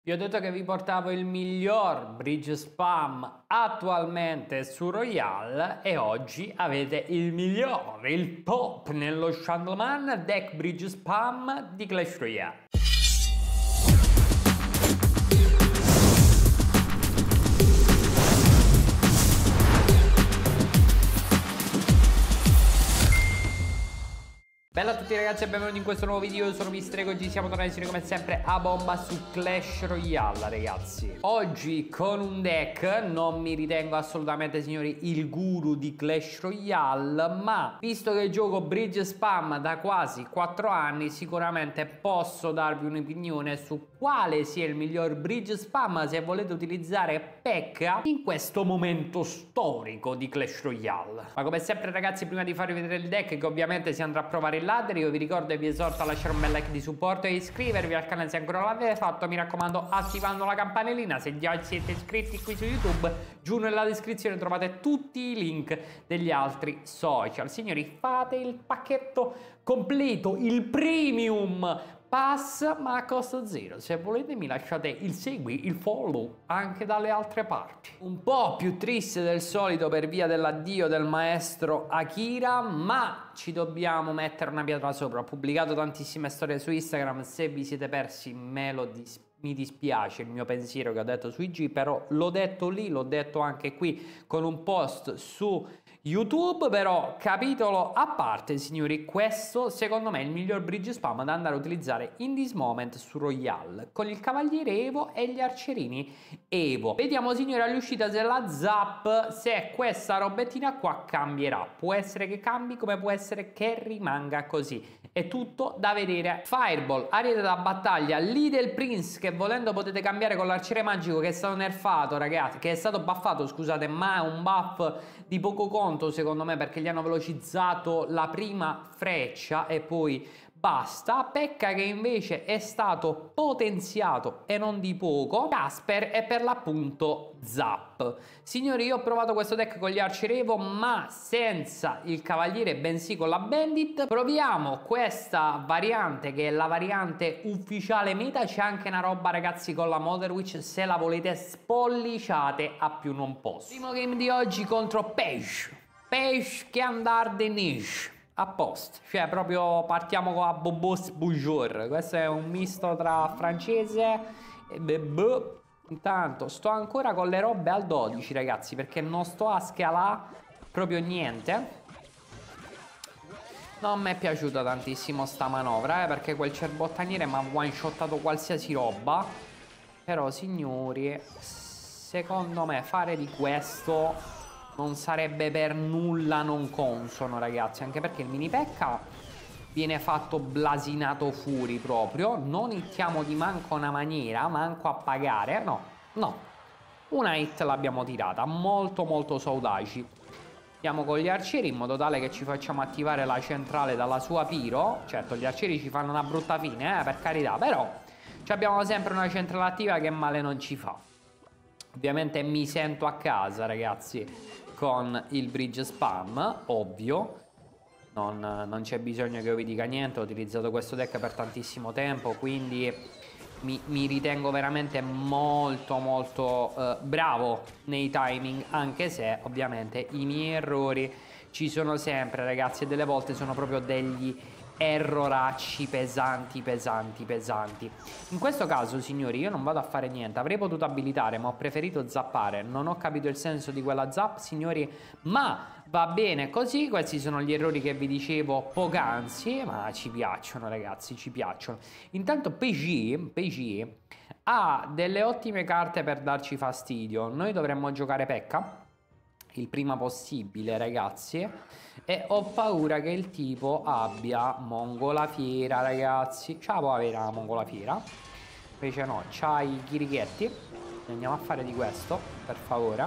Vi ho detto che vi portavo il miglior bridge spam attualmente su Royale e oggi avete il migliore, il top nello Chandleman deck bridge spam di Clash Royale. Bella a tutti ragazzi e benvenuti in questo nuovo video, io sono Mister e oggi siamo tornati come sempre a bomba su Clash Royale ragazzi. Oggi con un deck, non mi ritengo assolutamente signori il guru di Clash Royale, ma visto che gioco bridge spam da quasi 4 anni sicuramente posso darvi un'opinione su quale sia il miglior bridge spam se volete utilizzare P.E.K.K.A in questo momento storico di Clash Royale. Ma come sempre ragazzi, prima di farvi vedere il deck che ovviamente si andrà a provare il ladder, io vi ricordo e vi esorto a lasciare un bel like di supporto e iscrivervi al canale se ancora non l'avete fatto, mi raccomando attivando la campanellina. Se già siete iscritti qui su YouTube, giù nella descrizione trovate tutti i link degli altri social. Signori, fate il pacchetto completo, il premium pass, ma a costo zero. Se volete mi lasciate il segui, il follow anche dalle altre parti. Un po' più triste del solito per via dell'addio del maestro Akira, ma ci dobbiamo mettere una pietra sopra. Ho pubblicato tantissime storie su Instagram, se vi siete persi mi dispiace il mio pensiero che ho detto su IG, però l'ho detto lì, l'ho detto anche qui con un post su YouTube. Però capitolo a parte signori, questo secondo me è il miglior bridge spam da andare a utilizzare in this moment su Royale con il cavaliere Evo e gli arcerini Evo. Vediamo signori all'uscita della zap se questa robettina qua cambierà. Può essere che cambi come può essere che rimanga così, è tutto da vedere. Fireball, ariete da battaglia, Little Prince che volendo potete cambiare con l'arciere magico che è stato nerfato ragazzi, che è stato buffato scusate, ma è un buff di poco conto secondo me perché gli hanno velocizzato la prima freccia e poi basta. P.E.K.K.A che invece è stato potenziato e non di poco. Casper è per l'appunto zap. Signori, io ho provato questo deck con gli Arcerevo ma senza il cavaliere, bensì con la bandit. Proviamo questa variante che è la variante ufficiale meta. C'è anche una roba ragazzi con la Mother Witch, se la volete spolliciate a più non posso. Primo game di oggi contro Page che andar de niche a post, cioè proprio partiamo con la Bobos Boujour. Questo è un misto tra francese e bebè. Intanto sto ancora con le robe al 12 ragazzi perché non sto a scalare proprio niente. Non mi è piaciuta tantissimo sta manovra perché quel cerbottaniere mi ha one shottato qualsiasi roba. Però signori, secondo me fare di questo non sarebbe per nulla non consono ragazzi, anche perché il mini P.E.K.K.A viene fatto blasinato fuori proprio. Non hittiamo di manco una maniera, manco a pagare, no, una hit l'abbiamo tirata, molto molto saudaci. Andiamo con gli arcieri in modo tale che ci facciamo attivare la centrale dalla sua Piro. Certo gli arcieri ci fanno una brutta fine per carità, però abbiamo sempre una centrale attiva che male non ci fa. Ovviamente mi sento a casa ragazzi con il bridge spam, ovvio. Non c'è bisogno che io vi dica niente, ho utilizzato questo deck per tantissimo tempo, quindi mi ritengo veramente molto molto bravo nei timing, anche se ovviamente i miei errori ci sono sempre ragazzi e delle volte sono proprio degli erroracci pesanti. In questo caso signori io non vado a fare niente, avrei potuto abilitare ma ho preferito zappare, non ho capito il senso di quella zap signori, ma va bene così. Questi sono gli errori che vi dicevo poc'anzi, ma ci piacciono ragazzi, ci piacciono. Intanto PG ha delle ottime carte per darci fastidio. Noi dovremmo giocare P.E.K.K.A il prima possibile ragazzi e ho paura che il tipo abbia Mongolafiera ragazzi. Può avere la Mongolafiera, invece no, c'ha i chirichetti. Andiamo a fare di questo per favore.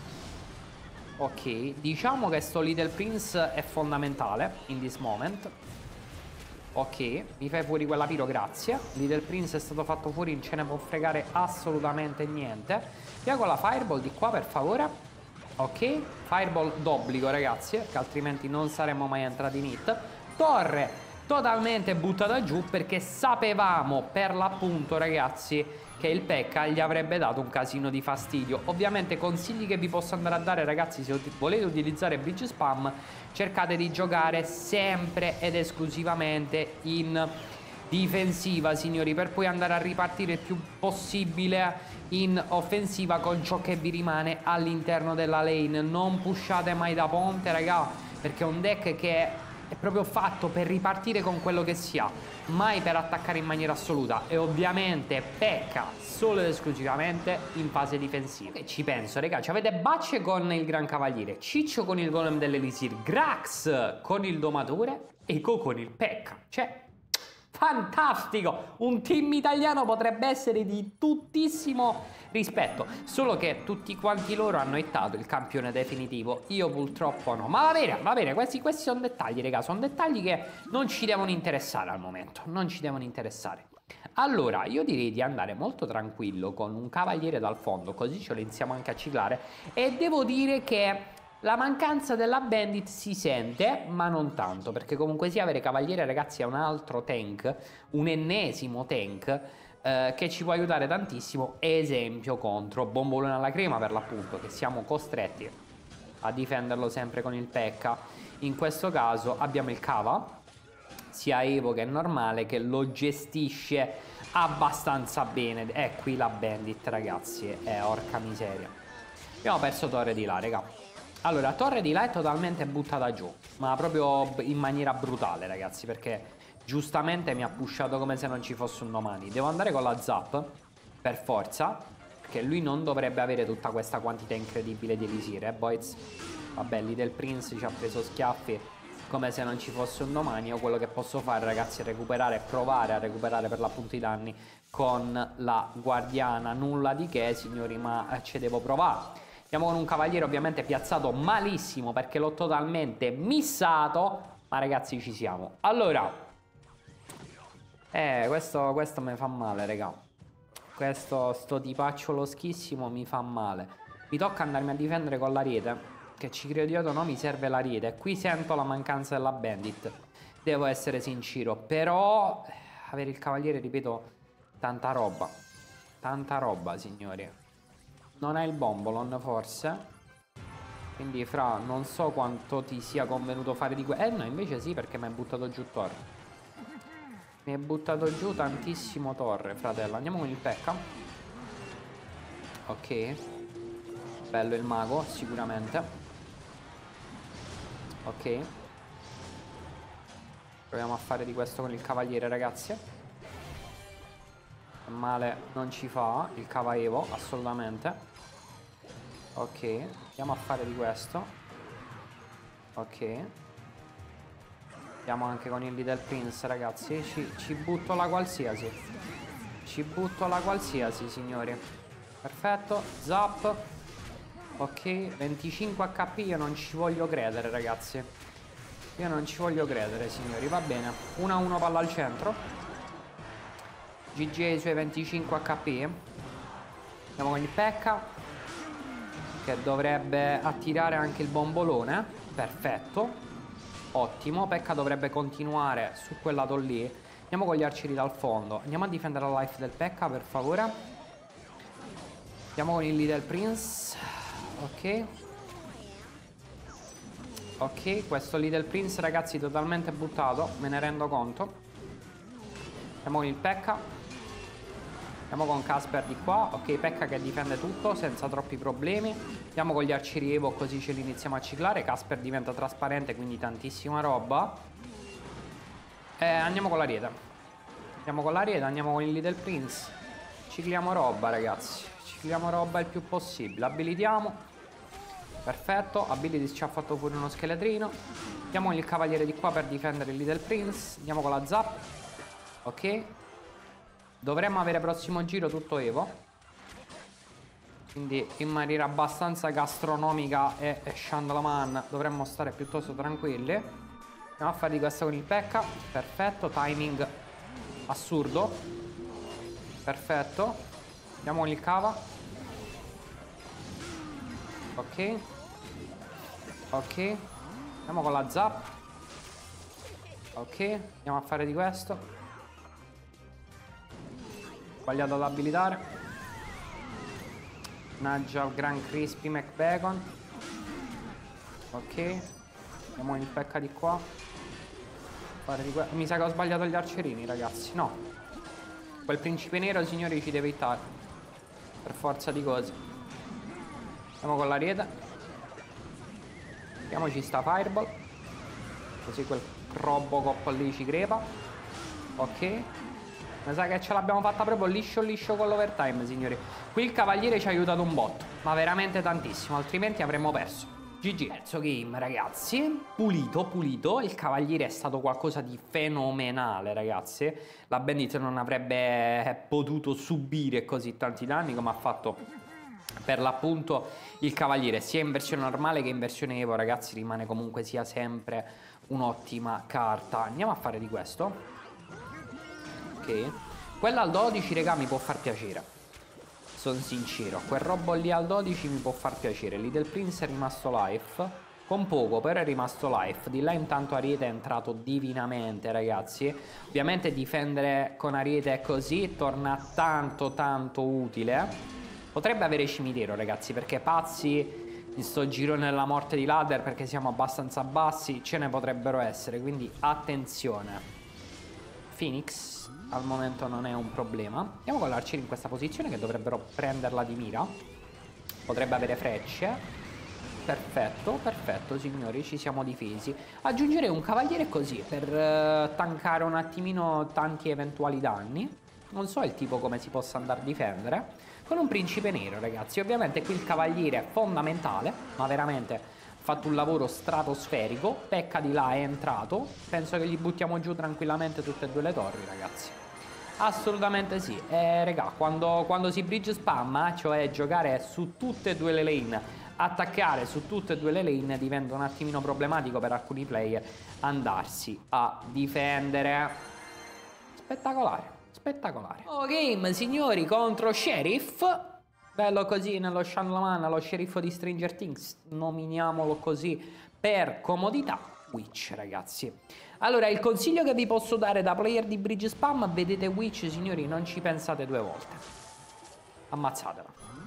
Ok, diciamo che sto Little Prince è fondamentale in this moment. Ok, mi fai fuori quella Piro, grazie. Little Prince è stato fatto fuori, non ce ne può fregare assolutamente niente. Via con la Fireball di qua per favore. Ok, Fireball d'obbligo ragazzi, che altrimenti non saremmo mai entrati in hit. Torre totalmente buttata giù perché sapevamo per l'appunto ragazzi che il P.E.K.K.A gli avrebbe dato un casino di fastidio. Ovviamente consigli che vi posso andare a dare, ragazzi, se volete utilizzare bridge spam, cercate di giocare sempre ed esclusivamente in difensiva, signori, per poi andare a ripartire il più possibile in offensiva con ciò che vi rimane all'interno della lane. Non pushate mai da ponte, raga, perché è un deck che è proprio fatto per ripartire con quello che si ha, mai per attaccare in maniera assoluta. E ovviamente P.E.K.K.A solo ed esclusivamente in fase difensiva. E ci penso, raga, ci avete Bacce con il Gran Cavaliere, Ciccio con il Golem dell'Elisir, Grax con il Domatore e Go con il P.E.K.K.A. Cioè, fantastico! Un team italiano potrebbe essere di tuttissimo rispetto, solo che tutti quanti loro hanno hittato il campione definitivo. Io purtroppo no. Ma va bene, questi sono dettagli, raga, sono dettagli che non ci devono interessare al momento, non ci devono interessare. Allora, io direi di andare molto tranquillo con un cavaliere dal fondo, così ce lo iniziamo anche a ciclare. E devo dire che la mancanza della Bandit si sente, ma non tanto, perché comunque sia avere cavaliere, ragazzi, è un altro tank, un ennesimo tank, che ci può aiutare tantissimo, esempio contro Bombolone alla crema, per l'appunto, che siamo costretti a difenderlo sempre con il P.E.K.K.A. In questo caso abbiamo il Cava, sia Evo che normale, che lo gestisce abbastanza bene. È qui la Bandit, ragazzi, orca miseria. Abbiamo perso torre di là, raga. Allora, torre di là è totalmente buttata giù, ma proprio in maniera brutale, ragazzi, perché giustamente mi ha pushato come se non ci fosse un domani. Devo andare con la Zap, per forza, perché lui non dovrebbe avere tutta questa quantità incredibile di elisir, boys. Vabbè, lì del Prince ci ha preso schiaffi come se non ci fosse un domani. Io quello che posso fare, ragazzi, è recuperare, provare a recuperare per l'appunto i danni con la guardiana. Nulla di che, signori, ma ci devo provare. Andiamo con un cavaliere ovviamente piazzato malissimo, perché l'ho totalmente missato, ma ragazzi ci siamo. Allora, questo mi fa male, raga. Sto tipaccio schissimo mi fa male. Mi tocca andarmi a difendere con l'ariete, che ci credo io o no mi serve l'ariete. Qui sento la mancanza della Bandit, devo essere sincero. Però avere il cavaliere, ripeto, tanta roba, signori. Non hai il Bombolon forse, quindi fra non so quanto ti sia convenuto fare di questo. No, invece sì, perché mi hai buttato giù torre. Mi hai buttato giù tantissimo torre, fratello. Andiamo con il P.E.K.K.A. Ok. Bello il mago, sicuramente. Ok. Proviamo a fare di questo con il cavaliere, ragazzi. Male non ci fa il cavaevo, assolutamente. Ok, andiamo a fare di questo. Ok. Andiamo anche con il Little Prince, ragazzi. Ci butto la qualsiasi. Ci butto la qualsiasi, signori. Perfetto, zap. Ok, 25 HP, io non ci voglio credere, ragazzi. Io non ci voglio credere, signori. Va bene, 1-1 palla al centro. GG ai suoi 25 HP. Andiamo con il P.E.K.K.A, che dovrebbe attirare anche il bombolone. Perfetto. Ottimo. P.E.K.K.A dovrebbe continuare su quel lato lì. Andiamo con gli arcieri dal fondo. Andiamo a difendere la life del P.E.K.K.A, per favore. Andiamo con il Little Prince. Ok. Ok, questo Little Prince, ragazzi, totalmente buttato. Me ne rendo conto. Andiamo con il P.E.K.K.A. Andiamo con Casper di qua. Ok, P.E.K.K.A che difende tutto senza troppi problemi. Andiamo con gli arcieri Evo, così ce li iniziamo a ciclare. Casper diventa trasparente, quindi tantissima roba. Andiamo con l'ariete. Andiamo con l'ariete, andiamo con il Little Prince. Cicliamo roba, ragazzi. Cicliamo roba il più possibile. Abilitiamo. Perfetto. Ability ci ha fatto pure uno scheletrino. Andiamo con il cavaliere di qua per difendere il Little Prince. Andiamo con la zap. Ok. Dovremmo avere prossimo giro tutto Evo, quindi in maniera abbastanza gastronomica e Chandlaman dovremmo stare piuttosto tranquilli. Andiamo a fare di questo con il P.E.K.K.A. Perfetto, timing assurdo. Perfetto. Andiamo con il Cava. Ok. Ok. Andiamo con la zap. Ok. Andiamo a fare di questo. Sbagliato ad abilitare. Mannaggia il Gran Crispy McBacon. Ok. Andiamo il pecca di qua. Mi sa che ho sbagliato gli arcerini, ragazzi. No. Quel principe nero, signori, ci deve hittare. Per forza di cose. Andiamo con l'ariete. Vediamoci sta Fireball. Così quel Robocop lì ci crepa. Ok. Mi sa che ce l'abbiamo fatta proprio liscio liscio con l'overtime, signori. Qui il cavaliere ci ha aiutato un botto, ma veramente tantissimo, altrimenti avremmo perso. GG. Terzo game, ragazzi. Pulito, pulito. Il cavaliere è stato qualcosa di fenomenale, ragazzi. La Bandit non avrebbe potuto subire così tanti danni come ha fatto per l'appunto il cavaliere. Sia in versione normale che in versione Evo, ragazzi, rimane comunque sia sempre un'ottima carta. Andiamo a fare di questo. Ok. Quella al 12, raga, mi può far piacere. Sono sincero, quel robo lì al 12 mi può far piacere. Little Prince è rimasto life, con poco, però è rimasto life. Di là intanto Ariete è entrato divinamente, ragazzi. Ovviamente difendere con Ariete così torna tanto tanto utile. Potrebbe avere cimitero, ragazzi, perché pazzi in sto girone della morte di ladder, perché siamo abbastanza bassi, ce ne potrebbero essere, quindi attenzione. Phoenix al momento non è un problema. Andiamo con l'arciere in questa posizione, che dovrebbero prenderla di mira. Potrebbe avere frecce. Perfetto, perfetto, signori, ci siamo difesi. Aggiungerei un cavaliere così per tankare un attimino tanti eventuali danni. Non so il tipo come si possa andare a difendere. Con un principe nero, ragazzi. Ovviamente qui il cavaliere è fondamentale, ma veramente fatto un lavoro stratosferico. Pecca di là è entrato. Penso che gli buttiamo giù tranquillamente tutte e due le torri, ragazzi. Assolutamente sì. Regà, quando si bridge spamma, cioè giocare su tutte e due le lane, attaccare su tutte e due le lane, diventa un attimino problematico per alcuni player andarsi a difendere. Spettacolare, spettacolare. Oh, game, signori, contro Sheriff. Bello così nello Shanlaman, lo sceriffo di Stranger Things, nominiamolo così per comodità. Witch, ragazzi. Allora, il consiglio che vi posso dare da player di bridge spam: vedete Witch, signori, non ci pensate due volte. Ammazzatela.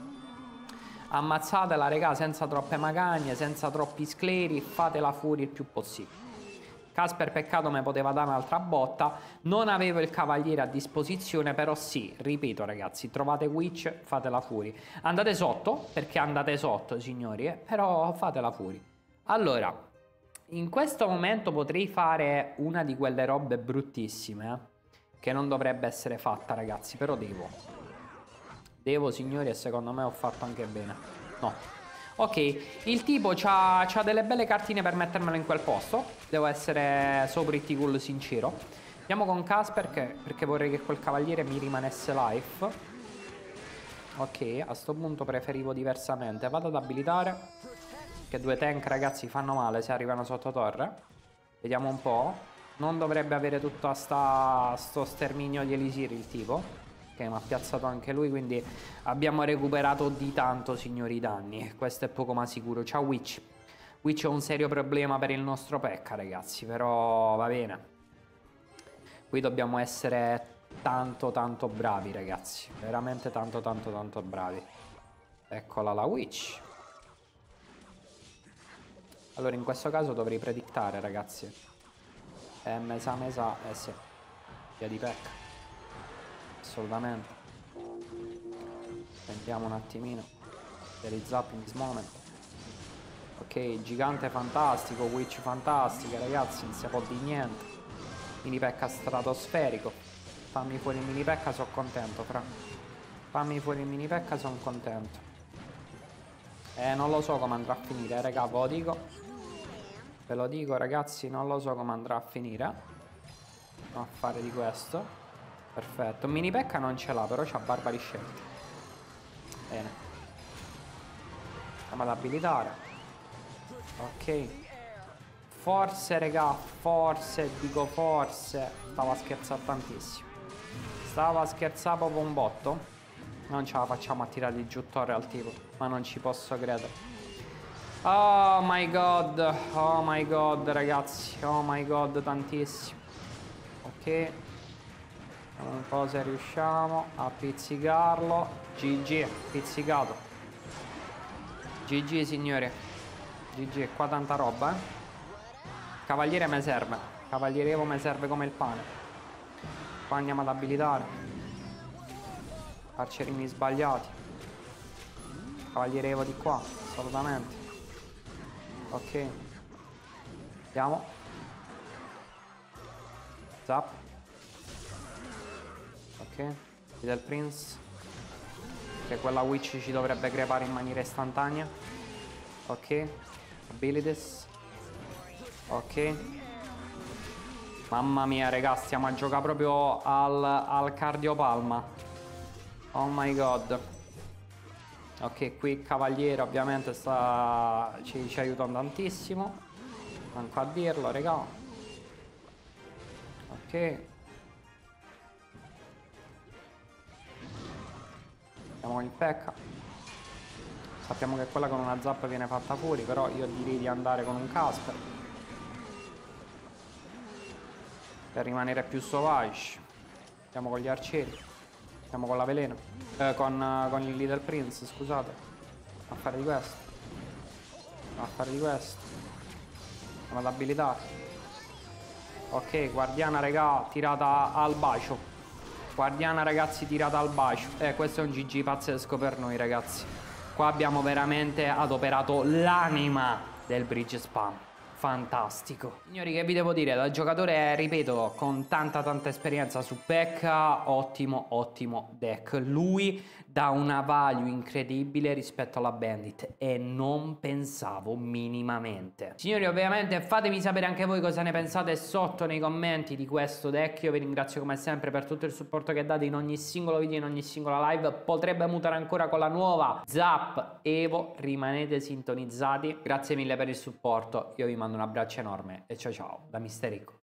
Ammazzatela, raga, senza troppe magagne, senza troppi scleri, fatela fuori il più possibile. Casper, peccato, mi poteva dare un'altra botta. Non avevo il cavaliere a disposizione, però sì, ripeto, ragazzi, trovate Witch, fatela fuori. Andate sotto, perché andate sotto, signori, però fatela fuori. Allora, in questo momento potrei fare una di quelle robe bruttissime, che non dovrebbe essere fatta, ragazzi, però devo. Devo, signori, e secondo me ho fatto anche bene. No. Ok, il tipo c'ha delle belle cartine per mettermelo in quel posto. Devo essere so pretty cool, sincero. Andiamo con Casper, perché vorrei che quel cavaliere mi rimanesse life. Ok, a sto punto preferivo diversamente. Vado ad abilitare, che due tank, ragazzi, fanno male se arrivano sotto torre. Vediamo un po'. Non dovrebbe avere tutto sto sterminio di Elisir il tipo, che mi ha piazzato anche lui, quindi abbiamo recuperato di tanto, signori, i danni. Questo è poco ma sicuro. Ciao Witch. Witch è un serio problema per il nostro Pekka, ragazzi, però va bene. Qui dobbiamo essere tanto tanto bravi, ragazzi. Veramente tanto tanto tanto bravi. Eccola la Witch. Allora in questo caso dovrei predictare, ragazzi. Mesa, sì. Via di Pekka. Assolutamente. Sentiamo un attimino. There is up in this moment. Ok, gigante fantastico, Witch fantastica, ragazzi, non si può di niente. Mini Pekka stratosferico. Fammi fuori il mini Pekka, sono contento, fra. Fammi fuori il mini Pekka, sono contento. Non lo so come andrà a finire, raga, ve lo dico. Ve lo dico, ragazzi, non lo so come andrà a finire. Andiamo a fare di questo. Perfetto, mini Pekka non ce l'ha, però c'ha barbari scelti. Bene. Andiamo ad abilitare. Ok. Forse, raga, forse, dico forse. Stava a scherzare tantissimo. Stava a scherzare proprio un botto. Non ce la facciamo a tirare giù torre al tipo, ma non ci posso credere. Oh my god, ragazzi. Oh my god, tantissimo. Ok. Un po' se riusciamo a pizzicarlo. GG, pizzicato. GG signori. GG, qua tanta roba, eh. Cavaliere me serve. Cavaliere Evo me serve come il pane. Qua andiamo ad abilitare. Arcerini sbagliati. Cavaliere Evo di qua, assolutamente. Ok. Andiamo. Zap. Ok. Little Prince. Che quella witch ci dovrebbe crepare in maniera istantanea. Ok. Abilities. Ok. Mamma mia raga, stiamo a giocare proprio al cardiopalma. Oh my god. Ok, qui cavaliere ovviamente ci aiuta tantissimo. Manco a dirlo raga. Ok. Andiamo con il P.E.K.K.A. Sappiamo che quella con una zappa viene fatta fuori, però io direi di andare con un Casper per rimanere più sauvage. Andiamo con gli arcieri. Andiamo con la veleno. Con il Little Prince, scusate. A fare di questo. A fare di questo. Andiamo ad abilitare. Ok, guardiana regà, tirata al bacio. Guardiana ragazzi, tirata al bacio. Questo è un GG pazzesco per noi ragazzi. Qua abbiamo veramente adoperato l'anima del bridge spam. Fantastico. Signori, che vi devo dire? Da giocatore, ripeto, con tanta esperienza su P.E.K.K.A, ottimo deck. Lui dà una value incredibile rispetto alla Bandit e non pensavo minimamente. Signori, ovviamente fatemi sapere anche voi cosa ne pensate sotto nei commenti di questo deck. Io vi ringrazio come sempre per tutto il supporto che date in ogni singolo video, in ogni singola live. Potrebbe mutare ancora con la nuova Zap Evo. Rimanete sintonizzati. Grazie mille per il supporto. Io vi mando un abbraccio enorme e ciao ciao da Mister Rico.